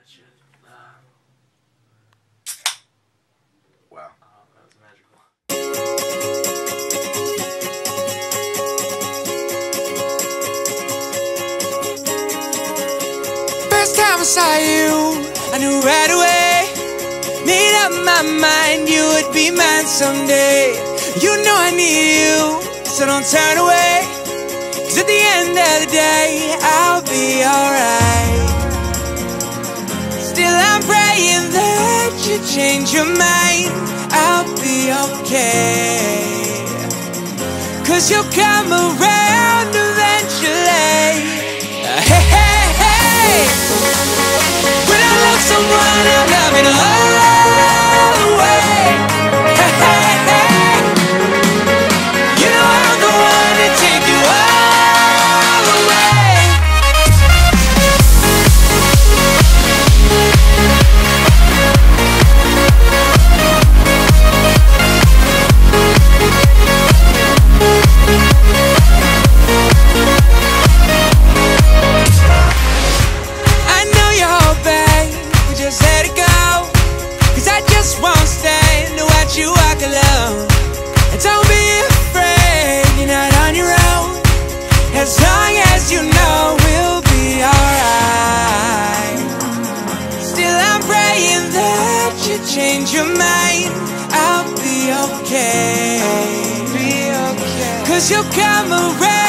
that shit. Wow. That was magical. First time I saw you, I knew right away. Made up my mind you would be mine someday. You know I need you, so don't turn away. 'Cause at the end of the day, I'll be alright. Still I'm praying that you change your mind. I'll be okay, 'cause you'll come around eventually. Hey, hey, hey. When I love someone, I'm loving all the way. Hey, hey, hey. You know I'm the one to take you all the way. I know you're hoping we just let it go, 'cause I just won't stand to watch you walk alone. And don't be afraid, you're not on your own. As long as you know we'll be alright. Still I'm praying that you change your mind. I'll be okay, 'cause you'll come around